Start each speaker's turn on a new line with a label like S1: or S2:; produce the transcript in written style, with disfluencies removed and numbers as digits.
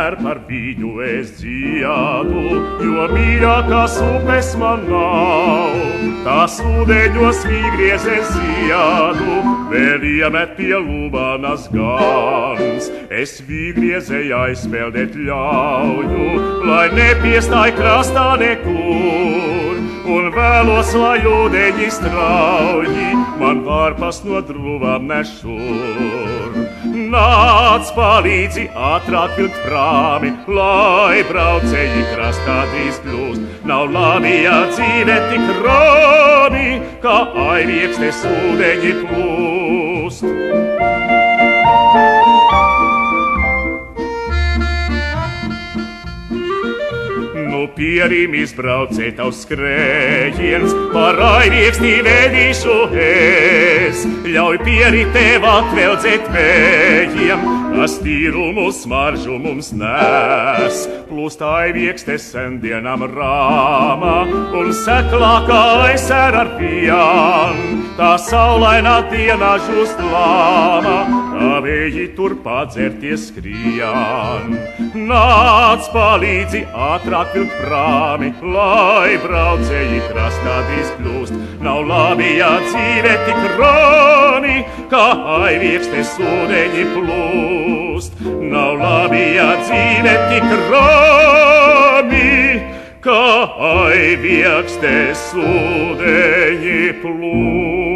S1: vienmēr par viņu es dziedu, jo mīļākās upes man nav. Tās ūdeņos vīgriezes ziedu, vēl iemet pie lubanas gans. Es vīgriezei aizpeldēt ļauju, lai nepiestāj krastā nekur, un vēlos, lai ūdeņi strauji man varpas no druvām nešur. Nāc palīdzi ātrāk vilkt prāmi, lai braucēji krastā drīz kļūst. Nav labi, ja dzīve tik rāmi, kā aiviekstes ūdeņi plūst. Nu pierim izbraucē tavs skrējiens, par aiviekstī vedīšu es. Ļauj pieri tev atveldzēt vējiem, kas tīrumu smaržu mums nes. Plūst aiviekste sendienam rāmā, un seklākā aizser ar vien. Tā saulainā dienā žūst lāma, kā vēji tur padzerties skrien. Nāc palīdzi ātrāk vilkt prāmi, lai braucēji krastā drīz kļūst. Nav labi, ja dzīve tik rāmi, kā aiviekste ūdeņi plūst. Nav labi, ja dzīve tik rāmi, kā aiviekste ūdeņi plūst.